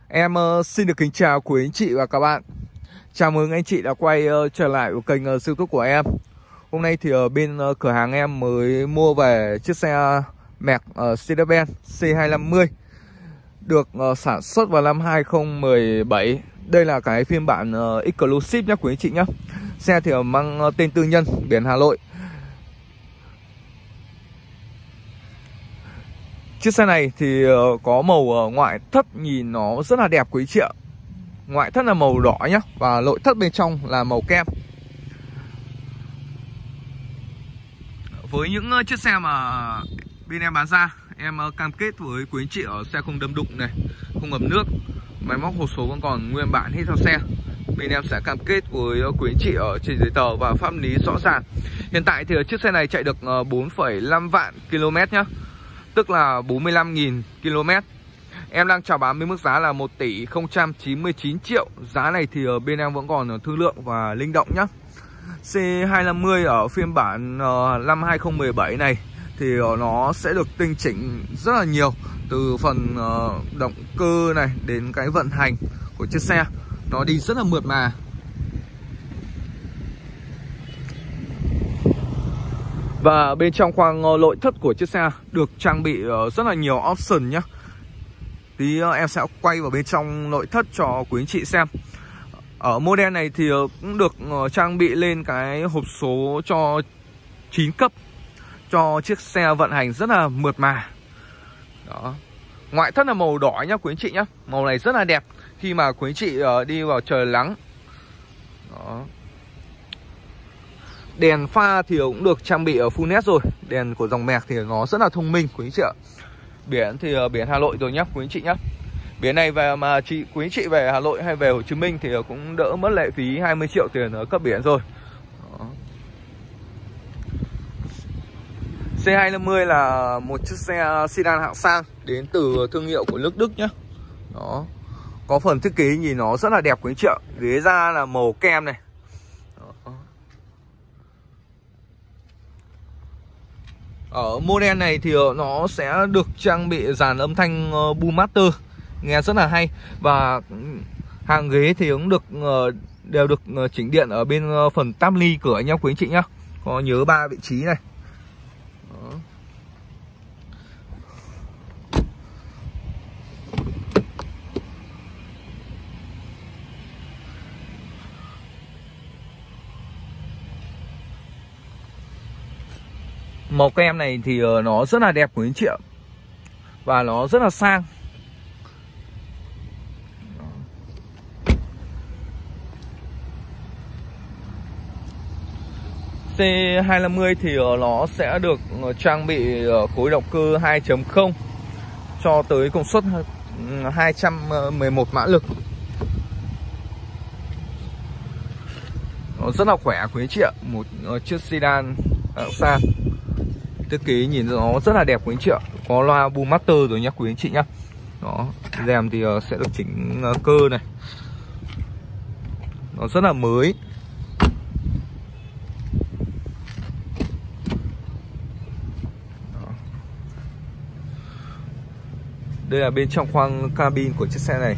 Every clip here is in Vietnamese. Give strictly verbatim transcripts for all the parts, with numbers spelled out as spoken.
Em uh, xin được kính chào quý anh chị và các bạn. Chào mừng anh chị đã quay uh, trở lại của kênh uh, YouTube của em. Hôm nay thì ở bên uh, cửa hàng em mới mua về chiếc xe Merc uh, Mercedes-Benz C hai năm mươi được uh, sản xuất vào năm hai không một bảy. Đây là cái phiên bản uh, Exclusive nhé quý anh chị nhé. Xe thì uh, mang uh, tên tư nhân, biển Hà Nội. Chiếc xe này thì uh, có màu uh, ngoại thất nhìn nó rất là đẹp quý chị ạ. Ngoại thất là màu đỏ nhá, và nội thất bên trong là màu kem. Với những uh, chiếc xe mà bên em bán ra, em uh, cam kết với quý anh chị ở xe không đâm đụng này, không ngập nước, máy móc hộp số vẫn còn nguyên bản hết theo xe. Bên em sẽ cam kết với uh, quý anh chị ở trên giấy tờ và pháp lý rõ ràng. Hiện tại thì uh, chiếc xe này chạy được uh, bốn phẩy năm vạn km nhá, tức là bốn mươi lăm nghìn ki lô mét. Em đang chào bán với mức giá là một tỷ không trăm chín mươi chín triệu. Giá này thì ở bên em vẫn còn thương lượng và linh động nhá. C hai năm mươi ở phiên bản uh, năm hai không một bảy này thì uh, nó sẽ được tinh chỉnh rất là nhiều, từ phần uh, động cơ này đến cái vận hành của chiếc xe. Nó đi rất là mượt mà. Và bên trong khoang nội thất của chiếc xe được trang bị rất là nhiều option nhé. Tí em sẽ quay vào bên trong nội thất cho quý anh chị xem. Ở model này thì cũng được trang bị lên cái hộp số cho chín cấp, cho chiếc xe vận hành rất là mượt mà. Đó. Ngoại thất là màu đỏ nhá quý anh chị nhé. Màu này rất là đẹp khi mà quý anh chị đi vào trời nắng. Đó. Đèn pha thì cũng được trang bị ở full led rồi. Đèn của dòng Merc thì nó rất là thông minh quý anh chị ạ. Biển thì biển Hà Nội rồi nhá quý anh chị nhá. Biển này về mà chị quý anh chị về Hà Nội hay về Hồ Chí Minh thì cũng đỡ mất lệ phí hai mươi triệu tiền ở cấp biển rồi. Đó. C hai năm mươi là một chiếc xe sedan hạng sang đến từ thương hiệu của nước Đức nhá. Đó. Có phần thiết kế nhìn nó rất là đẹp quý anh chị ạ. Ghế da là màu kem này. Đó. Ở model này thì nó sẽ được trang bị dàn âm thanh Boom Master, nghe rất là hay. Và hàng ghế thì cũng được đều được chỉnh điện ở bên phần táp ly cửa nhá quý anh chị nhá. Có nhớ ba vị trí này. Đó. Màu kem này thì nó rất là đẹp quý anh chị ạ. Và nó rất là sang. C hai năm mươi thì nó sẽ được trang bị khối động cơ hai chấm không cho tới công suất hai trăm mười một mã lực. Nó rất là khỏe quý anh chị ạ. Một chiếc sedan hạng sang. Thiết kế nhìn nó rất là đẹp quý anh chị ạ. Có loa Boom Master rồi nhá quý anh chị nhá. Đó, rèm thì sẽ được chỉnh cơ này. Nó rất là mới. Đó. Đây là bên trong khoang cabin của chiếc xe này.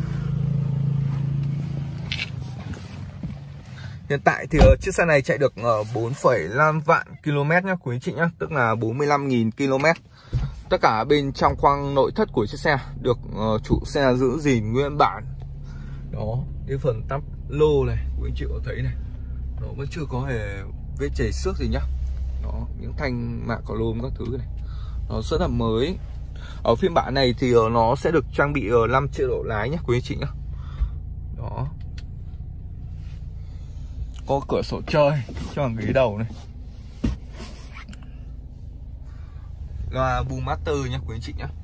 Hiện tại thì uh, chiếc xe này chạy được uh, bốn phẩy năm vạn km nhá quý anh chị nhá, tức là bốn mươi lăm nghìn ki lô mét. Tất cả bên trong khoang nội thất của chiếc xe được uh, chủ xe giữ gìn nguyên bản. Đó, cái phần tắp lô này quý anh chị có thấy này, nó vẫn chưa có hề vết chảy xước gì nhá. Đó, những thanh mạ cỏ lôm các thứ này, nó rất là mới. Ở phiên bản này thì uh, nó sẽ được trang bị uh, năm chế độ lái nhá quý anh chị nhá. Đó. Có cửa sổ chơi cho ghế đầu này. Loa Boom Master nhé quý anh chị nhé.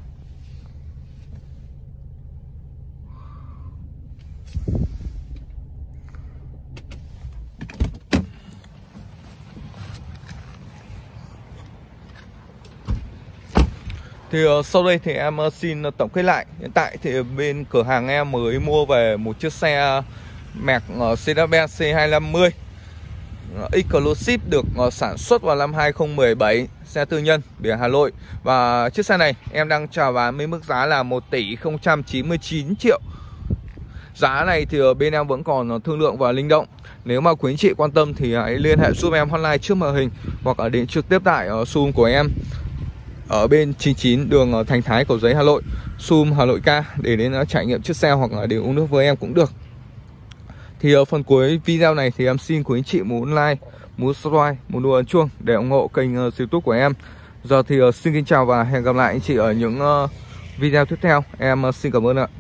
Thì uh, sau đây thì em uh, xin uh, tổng kết lại. Hiện tại thì bên cửa hàng em mới mua về một chiếc xe Merc uh, Mercedes-Benz C hai năm mươi. Exclusive được uh, sản xuất vào năm hai không một bảy, xe tư nhân biển Hà Nội. Và chiếc xe này em đang chào bán với mức giá là một tỷ không trăm chín mươi chín triệu. Giá này thì bên em vẫn còn thương lượng và linh động. Nếu mà quý anh chị quan tâm thì hãy liên hệ giúp em hotline trước màn hình, hoặc là đến trực tiếp tại showroom của em ở bên chín mươi chín đường Thành Thái, Cầu Giấy, Hà Nội, showroom Hà Nội Ca, để đến trải nghiệm chiếc xe hoặc là để uống nước với em cũng được. Thì ở phần cuối video này thì em xin quý anh chị muốn like, muốn subscribe, muốn đăng chuông để ủng hộ kênh YouTube của em. Giờ thì xin kính chào và hẹn gặp lại anh chị ở những video tiếp theo. Em xin cảm ơn ạ.